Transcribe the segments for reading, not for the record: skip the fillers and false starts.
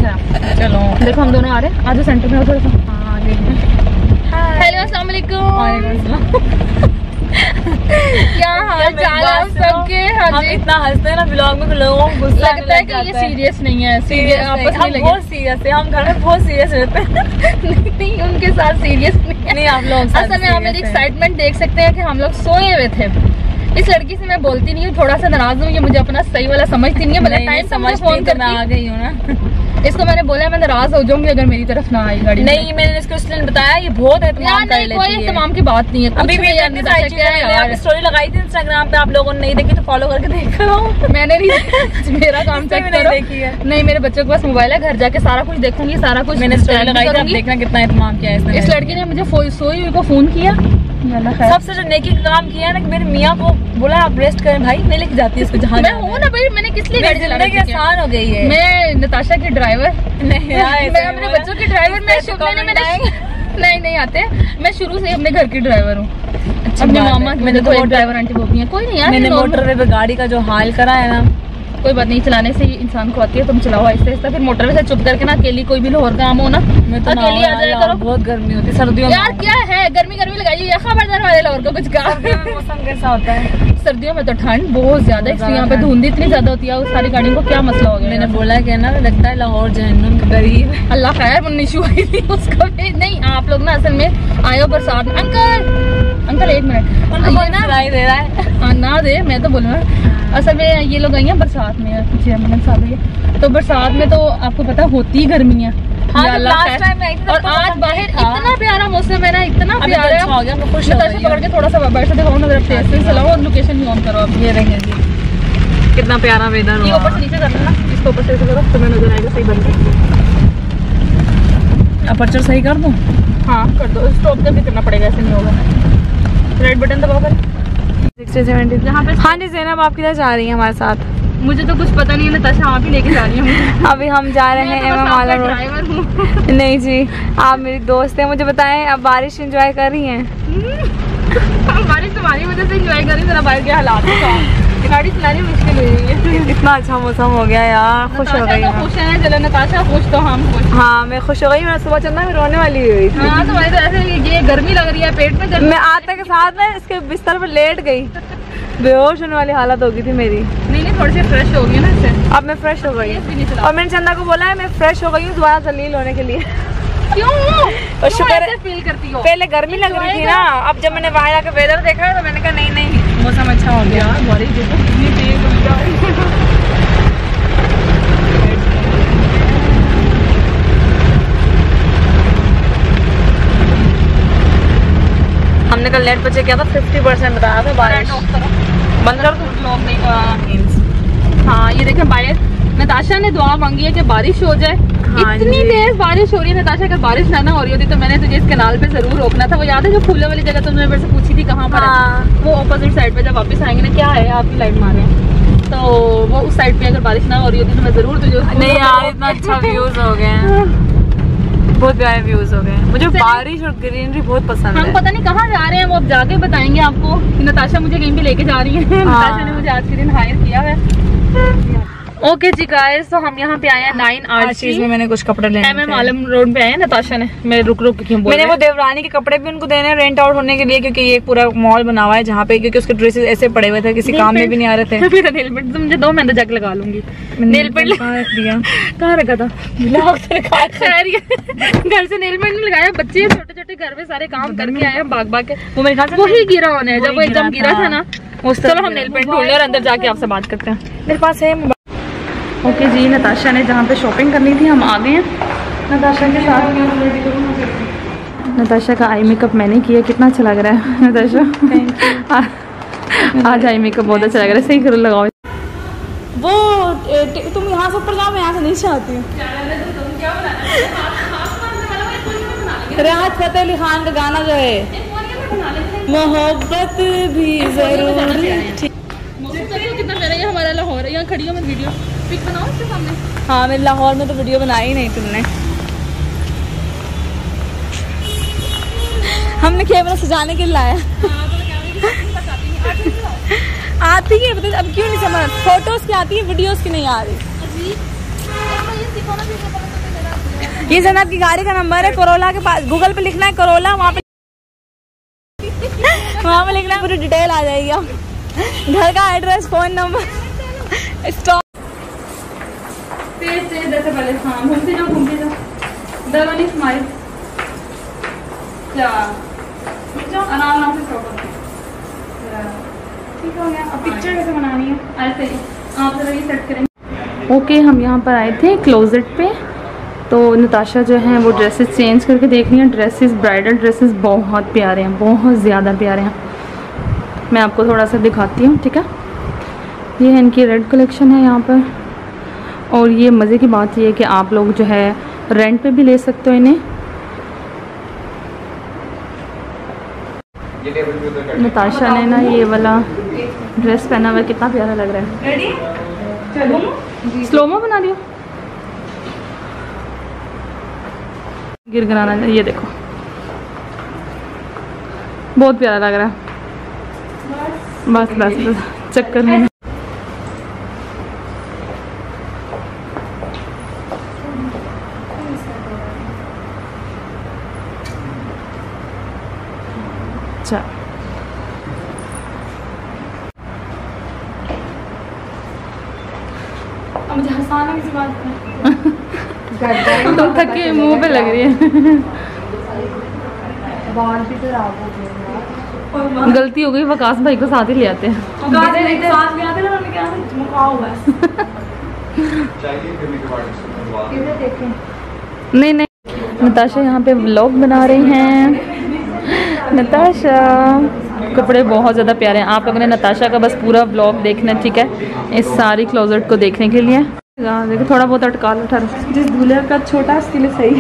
है। चलो देखो हम दोनों आ रहे हैं, आज सेंटर में हो थोड़ा सा। हाँ आगे। हेलो अस्सलाम वालेकुम। क्या हाल चाल है सबके? हम इतना हंसते हैं ना ब्लॉग में, लोगों को गुस्सा लगता है कि ये सीरियस नहीं है, सीरियस आपस में लगे। बहुत सीरियस है, हम घर में बहुत सीरियस रहते हैं। नहीं उनके साथ सीरियस नहीं, आप लोग असल में आप मेरी एक्साइटमेंट देख सकते हैं कि हम लोग सोए हुए थे। इस लड़की से मैं बोलती नहीं हूँ, थोड़ा सा नाराज हूँ, ये मुझे अपना सही वाला समझती नहीं है। मतलब टाइम समझ फोन कर आ गई हूँ ना। इसको मैंने बोला मैं नाराज हो जाऊंगी अगर मेरी तरफ ना आई गाड़ी। नहीं मैंने इसको इसलिए बताया, ये बहुत एहतमाम कर लेती है। कोई एहतमाम की बात नहीं है। अभी भी स्टोरी लगाई थी इंस्टाग्राम पे, आप लोगों ने नहीं देखी तो फॉलो करके देख लो। मैंने नहीं, मेरा काम चेक करो। देखी है नहीं, मेरे बच्चों के पास मोबाइल है, घर जाके सारा कुछ देखूंगी, सारा कुछ मैंने स्टोरी लगाई थी। देखना कितना एहतमाम किया है इस लड़की ने। मुझे सोई हुई को फोन किया, सबसे जो नेकी का काम किया है ना, मेरे मियाँ को बोला आप रेस्ट करें भाई, मैं लेके जाती हूँ इसको जहाँ मैं हूँ ना भाई। मैंने किस लिए गाड़ी चलाना है? आसान हो गई है। मैं नताशा की ड्राइवर, मैं अपने बच्चों की ड्राइवर। नहीं आते, मैं शुरू से अपने घर की ड्राइवर हूँ। अपने मामा मैंने तो ड्राइवर आंटी वो भी है। कोई नहीं यार, मैंने मोटरवे पे गाड़ी का जो हाल करा है ना, कोई बात नहीं, चलाने से इंसान को आती है। तुम चलाओ आहिस्ता आहिस्ता, फिर मोटरवे से चुप करके ना अकेली कोई भी लाहौर काम हो ना, मैं तो अकेली आ जाया करो। बहुत गर्मी होती है सर्दियों में। यार क्या है, गर्मी लगाइए या खबरदार वाले लाहौर को कुछ काम। मौसम कैसा होता है? सर्दियों में तो ठंड बहुत ज्यादा, इसलिए यहाँ पे धुंध इतनी ज्यादा होती है। सारी गाड़ियों को क्या मसला हो गया? मैंने बोला कि ना लगता है लाहौर जहन्नुम गरीब। अल्लाह खैर निशु आई थी उसको नहीं। आप लोग ना असल में आयो बरसात में। अंकल एक मिनट, ये ना दे रहा है ना दे, मैं तो बोलूँगा। असल में ये लोग आई हैं बरसात में, तो बरसात में तो आपको पता होती गर्मी है। और आज बाहर इतना प्यारा मौसम है ना, इतना प्यारा है। पकड़ के थोड़ा सा बैठ से दिखाओ ना, तेज चलाओ, लोकेशन भी ऑन करो आप। ये रहेंगे जी, कितना प्यारा वेदर। ये ऊपर से नीचे करना ना, इसको ऊपर से करो तो मैं नजर आएगा सही बनके। अपर्चर सही कर दूं? हाँ कर दो, स्टॉप जब भी करना पड़ेगा, ऐसे नहीं होगा। रेड बटन दबाओ कर। 60-70 यहाँ पे। हाँ जी ज़ैनब, आप किधर जा रही हैं हमारे साथ? मुझे तो कुछ पता नहीं है, नताशा आप ही लेके जा रही हैं। अभी हम जा रहे हैं एमएम वाला रोड। नहीं जी, आप मेरी दोस्त हैं। मुझे बताएं, आप बारिश एंजॉय कर रही हैं? बारिश तुम्हारी वजह से एंजॉय कर रही है। बाहर के हालात गाड़ी चलानी मुश्किल हुई है। इतना अच्छा मौसम हो गया यार, खुश हो गई। खुश है, चलो नताशा खुश तो हम खुश। हाँ मैं खुश हो गई। मैं सुबह चंदा में रोने वाली हुई थी। हाँ तुम्हारी तो ऐसे ये गर्मी लग रही है, पेट में दर्द। मैं आते के साथ में इसके बिस्तर पर लेट गई, बेहोश होने वाली हालत हो गई थी मेरी। नहीं थोड़ी सी फ्रेश हो गई ना इससे। अब मैं फ्रेश हो गई और मैंने चंदा को बोला है मैं फ्रेश हो गई हूँ दोबारा जलील होने के लिए। क्यों? और शुक्र है फील करती हो। पहले गर्मी लग रही थी ना, अब जब मैंने वहाँ जाकर वेदर देखा तो मैंने कहा नहीं मौसम अच्छा हो गया। बारिश देखो कितनी तेज हो गई। हमने कल नेट पर चेक किया था, 50% बताया था बारिश। बंद कर दो। हाँ ये देखें, बारिश नताशा ने दुआ मांगी है कि बारिश हो जाए। हाँ इतनी तेज बारिश हो रही है नताशा, अगर बारिश ना हो रही होती तो मैंने तुझे इस कनाल पे जरूर रोकना था। वो याद है जो फूलों वाली जगह तुमने मेरे से पूछी थी कहाँ पर है? वो ऑपोजिट साइड पे जब वापस आएंगे ना, क्या है आपकी लाइट मारे, तो वो उस साइड पे अगर बारिश ना हो रही होती तो मैं जरूर तुझे। नहीं यार इतना अच्छा व्यूज हो गए हैं, बहुत प्यारे व्यूज हो गए हैं। मुझे बारिश और ग्रीनरी बहुत पसंद है। हम पता नहीं कहाँ जा रहे हैं, वो अब जाके बताएंगे आपको। नताशा मुझे कहीं पे लेके जा रही है। नताशा ने मुझे आज के दिन हायर किया है। ओके जी गाइस, तो हम यहाँ पे आए हैं 9 चीज में मैंने कुछ कपड़े लेने एमएम आलम रोड पे आए हैं। नताशा ने, मैं रुक क्यों बोल मैंने वो देवरानी के कपड़े भी उनको देने रेंट आउट होने के लिए, क्योंकि ये पूरा मॉल बना हुआ है जहाँ पे, क्योंकि उसके ड्रेसेस ऐसे पड़े हुए थे, किसी काम में भी नहीं आ रहे थे। मेरा नेल पेंट मुझे दो, मैं तो जाके लगा लूंगी। नेल पेंट रख दिया, कहाँ रखा था? घर से नेल पेंट लगाया, बच्चे छोटे छोटे घर में सारे काम करके आए हैं भाग के। वो मेरे ख्याल से वही गिरा होने, जब वो एकदम गिरा था ना। चलो हम नेल पेंट ढूंढ ले और अंदर जाके आपसे बात करते हैं। मेरे पास है। ओके जी, नताशा ने जहाँ पे शॉपिंग करनी थी हम आ गए हैं नताशा के साथ। नताशा का आई मेकअप मैंने किया, कितना अच्छा लग रहा है नताशा। आज आई मेकअप बहुत अच्छा लग रहा है, सही करो लगाओ। वो तुम यहाँ से ऊपर जाओ, मैं यहाँ से नीचे आती हूँ। राहत फतेह अली खान का गाना जो है मोहब्बत भी जरूरी। कितना प्यारा है हमारा लाहौर। यहाँ खड़ी हो, मैं वीडियो पिक बनाओ उसके सामने। हाँ मैं लाहौर में तो वीडियो बनाई नहीं तुमने। हमने कैमरा सजाने के लिए लाया। आती है बता, अब क्यों नहीं समझ? फोटोज की आती है, वीडियोस की नहीं आ रही। ये जनाब की गाड़ी का नंबर है, कोरोला के पास। गूगल पे लिखना है कोरोला, वहाँ पे लिखना है, पूरी डिटेल आ जाएगी। घर का एड्रेस, फोन नंबर, स्टॉप। तेज पहले हाँ घूमते जाओ दरवानी स्माइल आराम से ठीक हो गया। अब पिक्चर कैसे बनानी है ऐसे ही आप जरा ये सेट करेंगे। ओके हम यहाँ पर आए थे क्लोजेट पे, तो नताशा जो है वो ड्रेसेस चेंज करके देख रही हैं। ड्रेसेस ब्राइडल ड्रेसेस बहुत प्यारे हैं, बहुत ज़्यादा प्यारे हैं। मैं आपको थोड़ा सा दिखाती हूँ, ठीक है। ये है इनकी रेड कलेक्शन है यहाँ पर, और ये मज़े की बात ये है कि आप लोग जो है रेंट पे भी ले सकते हो इन्हें। नताशा ने ना ये वाला ड्रेस पहना हुआ है, कितना प्यारा लग रहा है। रेडी? चलो स्लोमो बना दियो, गिर गिराना, ये देखो बहुत प्यारा लग रहा है। बस चक्कर में अच्छा। अब मुझे हंसाना किसी बात पर तुम थके मुंह पे लग रही है। गलती हो गई, वकास भाई को साथ ही ले आते हैं। नहीं नताशा यहाँ पे व्लॉग बना रही हैं। नताशा कपड़े बहुत ज़्यादा प्यारे हैं। आप लोगों ने नताशा का बस पूरा व्लॉग देखना है, ठीक है, इस सारी क्लोजेट को देखने के लिए। देखो थोड़ा बहुत अटका लो, जिस दूल्हे का छोटा उसके लिए सही।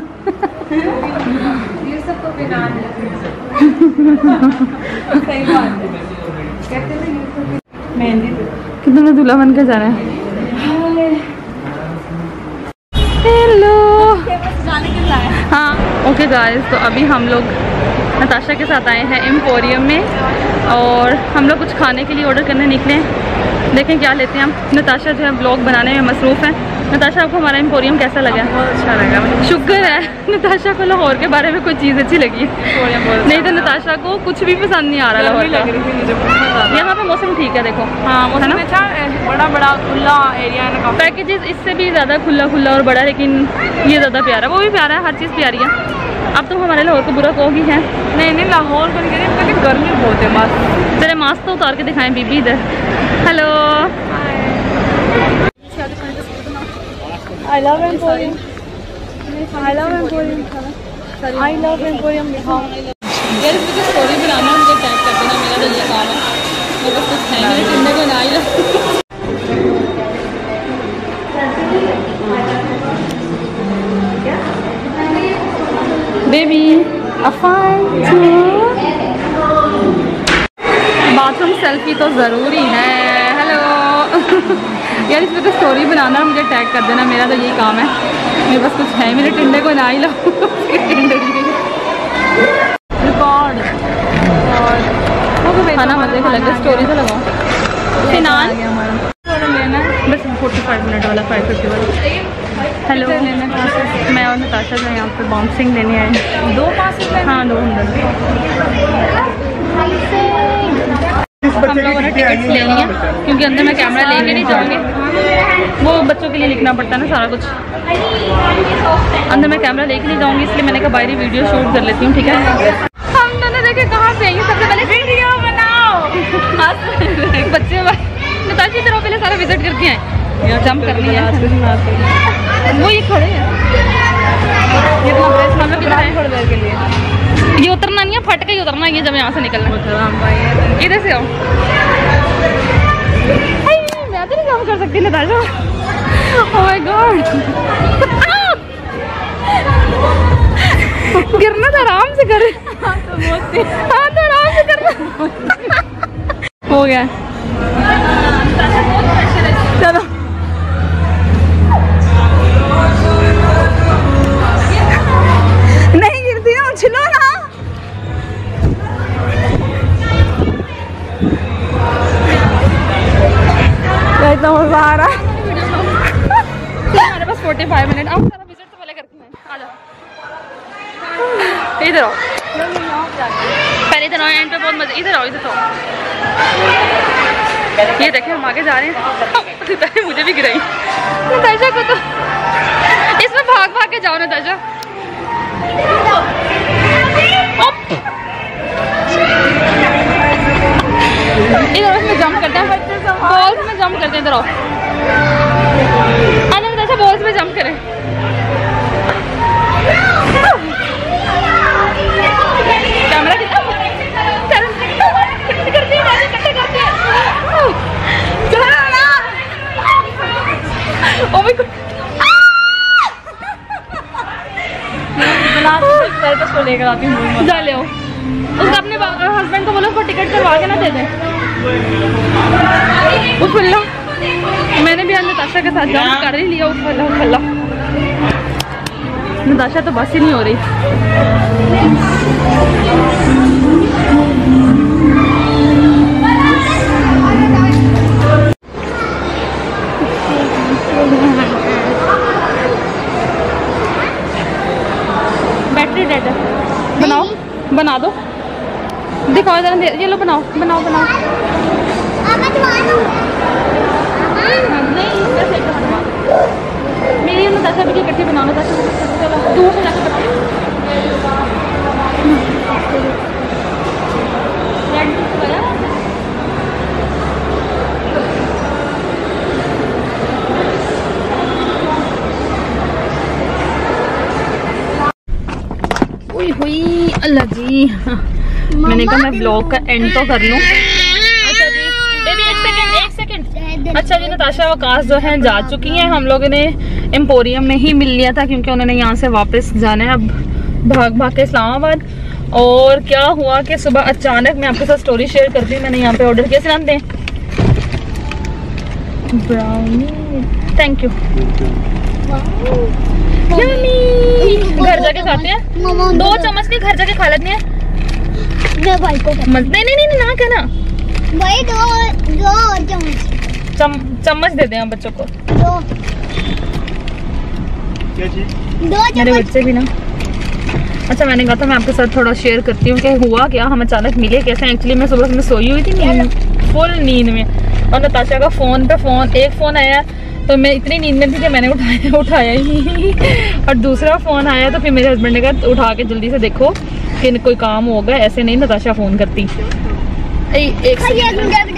ये सब तो बेकार है। सही बात है। कहते हैं मेहंदी कि तुमने दूल्हा बन के जाना है। हेलो जाने के लिए आए। हाँ ओके गाइस, तो अभी हम लोग नताशा के साथ आए हैं एम्पोरियम में, और हम लोग कुछ खाने के लिए ऑर्डर करने निकले हैं। देखें क्या लेते हैं हम। नताशा जो है ब्लॉग बनाने में मसरूफ़ है। नताशा आपको हमारा एम्पोरियम कैसा लगा? बहुत अच्छा लगा। शुक्र है नताशा को लाहौर के बारे में कोई चीज़ अच्छी लगी है, नहीं तो नताशा को कुछ भी पसंद नहीं आ रहा। लाहौर लग रही थी मुझे बहुत ज़्यादा। यहाँ पे मौसम ठीक है, देखो हाँ मौसम अच्छा, बड़ा खुला एरिया है। पैकेजेस इससे भी ज़्यादा खुला और बड़ा, लेकिन ये ज़्यादा प्यारा, वो भी प्यारा है, हर चीज़ प्यारी है। अब तुम हमारे लाहौर को बुरा कहोगी है? नहीं लाहौर को नहीं, क्योंकि गर्मी बहुत है। बस चले मास्क तो उतार के दिखाएं बीबी इधर। Hello I love Emporium. I love Emporium. I love Emporium. यार इसमें तो स्टोरी बनाना, मुझे टैग कर देना, मेरा तो ये काम है। मेरे पास कुछ है नहीं, टिंडे को ना ही बेबी बाथरूम सेल्फी तो ज़रूरी है। हेलो यार इसमें तो स्टोरी बनाना, मुझे टैग कर देना, मेरा तो यही काम है। मेरे पास कुछ है, मेरे टिंडे को ना ही लो। रिकॉर्ड और खाना मजे का लगे, स्टोरी तो लगाओ। फिनान लेना बस 45 मिनट वाला, 550 वाला। हेलो मैं और नताशा जो यहाँ पे बाउंसिंग लेने आए हैं। 2 पास? हाँ 2 हम लोगों ने टिकट्स ले लिया, क्योंकि अंदर मैं कैमरा लेके नहीं जाऊँगी, वो बच्चों के लिए लिखना पड़ता है ना सारा कुछ। अंदर मैं कैमरा लेके नहीं जाऊँगी, इसलिए मैंने कहा बाहरी वीडियो शूट कर लेती हूँ, ठीक है। हम दोनों देखे कहाँ पे आएंगे, सबसे पहले वीडियो बनाओ। बच्चे नताशा तरह पहले सारा विजिट करके आए, जंप करनी है। वो ये खड़े हैं, ये तो ड्रेस हम लोग थोड़ी देर के लिए। ये उतरना नहीं है, फट के ही उतरना है, ये जब यहाँ से निकलना। इधर से आओ। मैं तो नहीं काम कर सकती नताशा। ओह माय गॉड, गिरना तो आराम से कर। हाँ तो आराम से करना। हो गया चलो। नहीं गिरती ना, उछलो ना। इतना मजा आ रहा है। हमारे पास 45 मिनट। आप सारा विजिट तो पहले करके आए। इधर आओ, पहले इधर आओ, एंड पे बहुत मजा। इधर आओ, इधर आओ। ये देखें हम आगे जा रहे हैं। मुझे भी गिराई नताशा को, तो इसमें भाग भाग के जाओ नताशा। इधर उसमें जंप करते हैं, बॉल्स में जंप करते हैं। इधर आओ, नताशा बॉल्स में जंप करें। कैमरा कितना करती है, ओ माय गॉड। को लेकर आती हूँ, जा ले आओ उसका, अपने हस्बैंड को बोलो उसको टिकट करवा के ना दे दें। उफल्ला, मैंने भी आज नताशा के साथ जंप कर ही लिया। उफल्ला उफल्ला, नताशा तो बस ही नहीं हो रही। बैटरी डेड है। बनाओ, बना दो, दिखाओ जरा। ये लो, बनाओ बनाओ बनाओ। मेरी नताशा भी इकट्ठी बनाओ। नताशा चलो दूर से जाकर बनाओ। हुई अल्लाह जी, मैंने कहा मैं ब्लॉग का एंड तो कर लूं। अच्छा जी बेबी, एक सेकंड। अच्छा जी, नताशा वकास जो है जा चुकी हैं। हम लोगों ने एम्पोरियम में ही मिल लिया था क्योंकि उन्होंने यहाँ से वापस जाना है अब भाग भाग के इस्लामाबाद। और क्या हुआ कि सुबह अचानक, मैं आपके साथ स्टोरी शेयर करती हूँ, मैंने यहाँ पे ऑर्डर किया। सिनान दें ब्राउनी, थैंक यू। घर जाके खाते हैं, 2 चम्मच नहीं, घर जाके खा लेते हैं। भाई को नहीं ना कहना भाई, 2 चम्मच दे दें बच्चों को। 2 मेरे बच्चे भी ना। अच्छा, मैंने कहा था मैं आपके साथ थोड़ा शेयर करती हूँ कि हुआ क्या, हम अचानक मिले कैसे। एक्चुअली मैं सुबह में सोई हुई थी फुल नींद में, और नताशा का एक फ़ोन आया तो मैं इतनी नींद में थी कि मैंने उठाया ही नहीं। और दूसरा फ़ोन आया तो फिर मेरे हस्बैंड ने कहा उठा के जल्दी से देखो कि कोई काम होगा, ऐसे नहीं नताशा फ़ोन करती। एक